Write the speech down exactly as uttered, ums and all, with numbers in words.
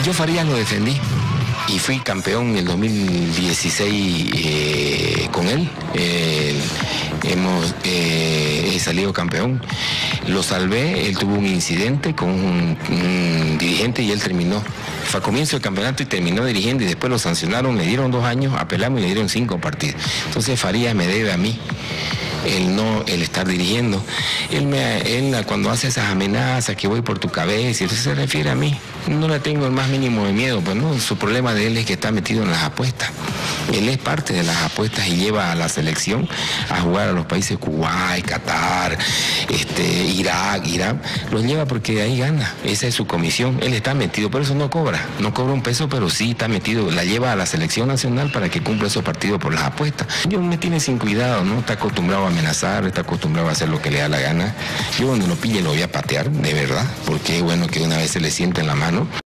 Yo Farías lo defendí y fui campeón en el dos mil dieciséis eh, con él. Eh, hemos eh, he salido campeón. Lo salvé, él tuvo un incidente con un, un dirigente y él terminó. Fue a comienzo del campeonato y terminó dirigiendo y después lo sancionaron, me dieron dos años, apelamos y le dieron cinco partidos. Entonces Farías me debe a mí el no, el estar dirigiendo. Él, me, él cuando hace esas amenazas que voy por tu cabeza, entonces se refiere a mí. No le tengo el más mínimo de miedo, pues no, su problema de él es que está metido en las apuestas. Él es parte de las apuestas y lleva a la selección a jugar a los países Kuwait, Qatar, este, Irak, Irán. Los lleva porque ahí gana, esa es su comisión. Él está metido, por eso no cobra, no cobra un peso, pero sí está metido, la lleva a la selección nacional para que cumpla esos partidos por las apuestas. Yo me tiene sin cuidado, ¿no? Está acostumbrado a amenazar, está acostumbrado a hacer lo que le da la gana. Yo donde lo pille lo voy a patear, de verdad, porque es bueno que una vez se le siente en la mano.